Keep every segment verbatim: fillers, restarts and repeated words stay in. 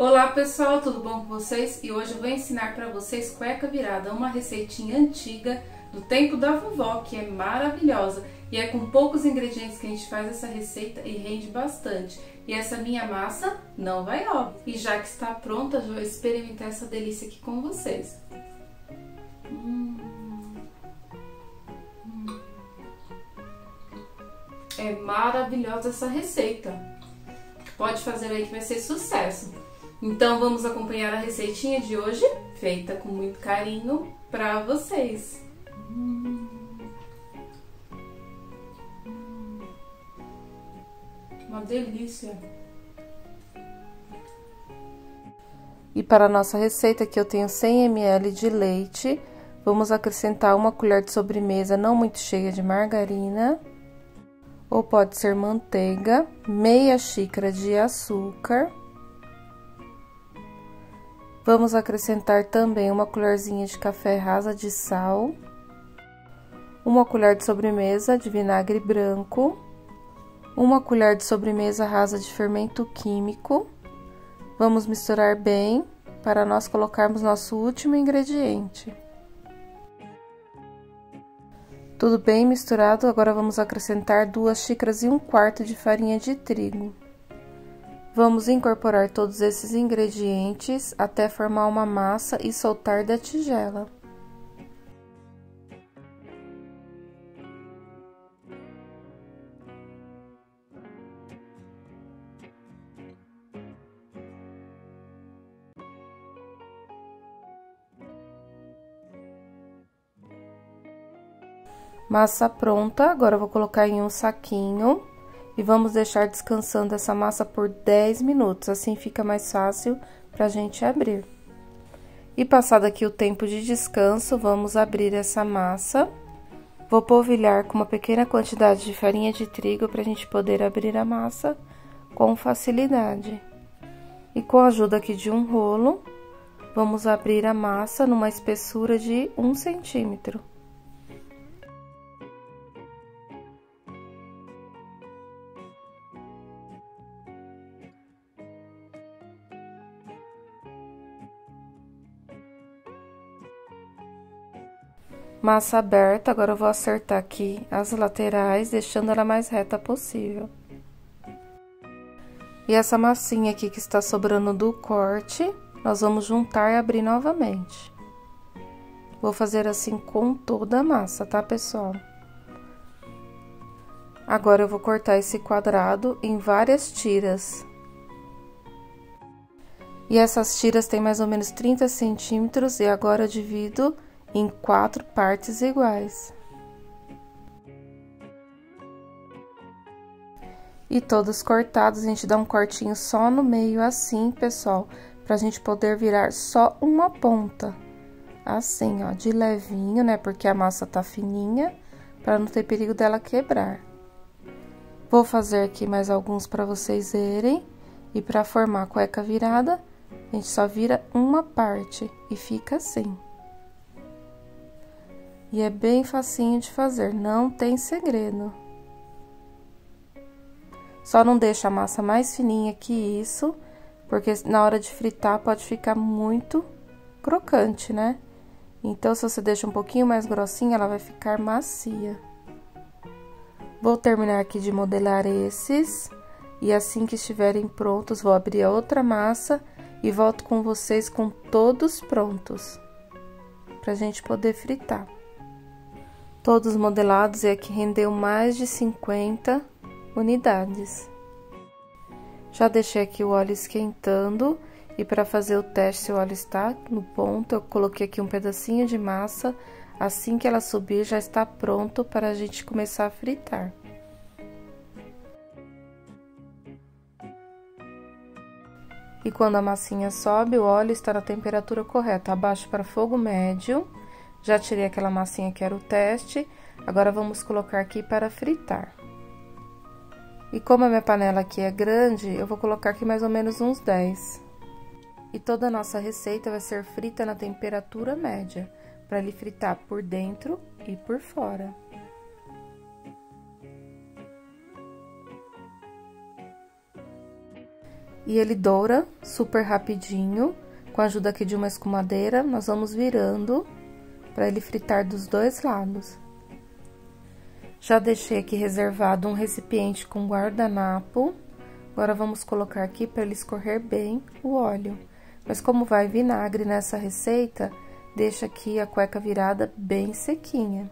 Olá pessoal, tudo bom com vocês? E hoje eu vou ensinar para vocês cueca virada, uma receitinha antiga do tempo da vovó, que é maravilhosa. E é com poucos ingredientes que a gente faz essa receita e rende bastante. E essa minha massa não vai óbvio. E já que está pronta, eu vou experimentar essa delícia aqui com vocês. Hum. Hum. É maravilhosa essa receita. Pode fazer aí que vai ser sucesso. Então vamos acompanhar a receitinha de hoje, feita com muito carinho para vocês. Hum. Uma delícia! E para a nossa receita aqui eu tenho cem mililitros de leite. Vamos acrescentar uma colher de sobremesa não muito cheia de margarina, ou pode ser manteiga, meia xícara de açúcar. Vamos acrescentar também uma colherzinha de café rasa de sal, uma colher de sobremesa de vinagre branco, uma colher de sobremesa rasa de fermento químico. Vamos misturar bem para nós colocarmos nosso último ingrediente. Tudo bem misturado, agora vamos acrescentar duas xícaras e um quarto de farinha de trigo. Vamos incorporar todos esses ingredientes até formar uma massa e soltar da tigela. Massa pronta, agora eu vou colocar em um saquinho. E vamos deixar descansando essa massa por dez minutos, assim fica mais fácil pra gente abrir. E passado aqui o tempo de descanso, vamos abrir essa massa. Vou polvilhar com uma pequena quantidade de farinha de trigo pra gente poder abrir a massa com facilidade. E com a ajuda aqui de um rolo, vamos abrir a massa numa espessura de um centímetro. Massa aberta, agora eu vou acertar aqui as laterais, deixando ela mais reta possível. E essa massinha aqui que está sobrando do corte, nós vamos juntar e abrir novamente. Vou fazer assim com toda a massa, tá, pessoal? Agora eu vou cortar esse quadrado em várias tiras. E essas tiras têm mais ou menos trinta centímetros, e agora eu divido em quatro partes iguais. E todos cortados, a gente dá um cortinho só no meio assim, pessoal, pra gente poder virar só uma ponta. Assim, ó, de levinho, né, porque a massa tá fininha, pra não ter perigo dela quebrar. Vou fazer aqui mais alguns pra vocês verem. E pra formar a cueca virada, a gente só vira uma parte e fica assim. E é bem facinho de fazer, não tem segredo. Só não deixa a massa mais fininha que isso, porque na hora de fritar pode ficar muito crocante, né? Então, se você deixa um pouquinho mais grossinha, ela vai ficar macia. Vou terminar aqui de modelar esses, e assim que estiverem prontos, vou abrir a outra massa e volto com vocês com todos prontos, pra gente poder fritar. Todos modelados, e aqui rendeu mais de cinquenta unidades. Já deixei aqui o óleo esquentando, e para fazer o teste se o óleo está no ponto, eu coloquei aqui um pedacinho de massa. Assim que ela subir, já está pronto para a gente começar a fritar. E quando a massinha sobe, o óleo está na temperatura correta, abaixo para fogo médio. Já tirei aquela massinha que era o teste, agora vamos colocar aqui para fritar. E como a minha panela aqui é grande, eu vou colocar aqui mais ou menos uns dez. E toda a nossa receita vai ser frita na temperatura média, para ele fritar por dentro e por fora. E ele doura super rapidinho, com a ajuda aqui de uma escumadeira, nós vamos virando para ele fritar dos dois lados. Já deixei aqui reservado um recipiente com guardanapo. Agora, vamos colocar aqui para ele escorrer bem o óleo. Mas como vai vinagre nessa receita, deixa aqui a cueca virada bem sequinha.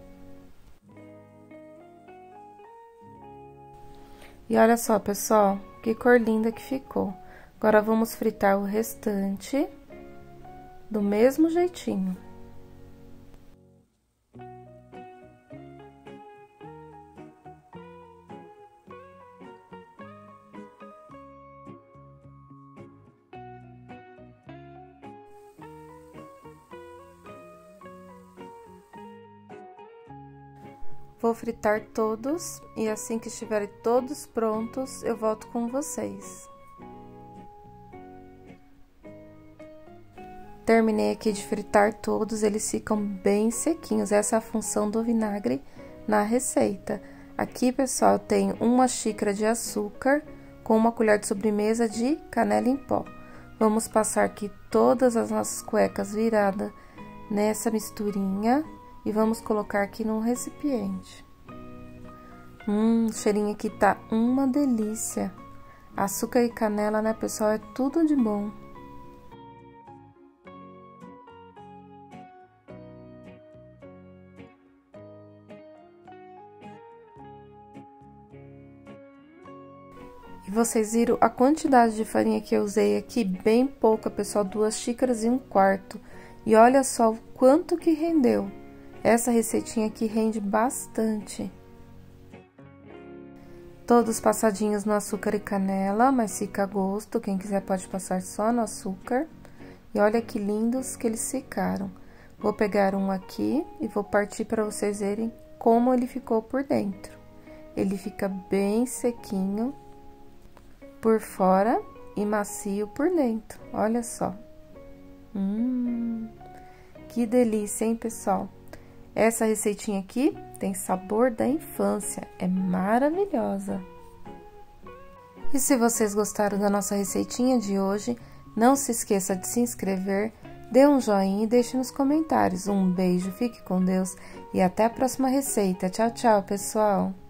E olha só, pessoal, que cor linda que ficou. Agora, vamos fritar o restante do mesmo jeitinho. Vou fritar todos e assim que estiverem todos prontos, eu volto com vocês. Terminei aqui de fritar todos, eles ficam bem sequinhos. Essa é a função do vinagre na receita. Aqui, pessoal, eu tenho uma xícara de açúcar com uma colher de sobremesa de canela em pó. Vamos passar aqui todas as nossas cuecas viradas nessa misturinha. E vamos colocar aqui num recipiente. Hum, o cheirinho aqui tá uma delícia. Açúcar e canela, né, pessoal? É tudo de bom. E vocês viram a quantidade de farinha que eu usei aqui? Bem pouca, pessoal. Duas xícaras e um quarto. E olha só o quanto que rendeu. Essa receitinha aqui rende bastante. Todos passadinhos no açúcar e canela, mas fica a gosto. Quem quiser pode passar só no açúcar. E olha que lindos que eles ficaram. Vou pegar um aqui e vou partir para vocês verem como ele ficou por dentro. Ele fica bem sequinho por fora e macio por dentro. Olha só. Hum, que delícia, hein, pessoal? Essa receitinha aqui tem sabor da infância, é maravilhosa. E se vocês gostaram da nossa receitinha de hoje, não se esqueça de se inscrever, dê um joinha e deixe nos comentários. Um beijo, fique com Deus e até a próxima receita. Tchau, tchau, pessoal!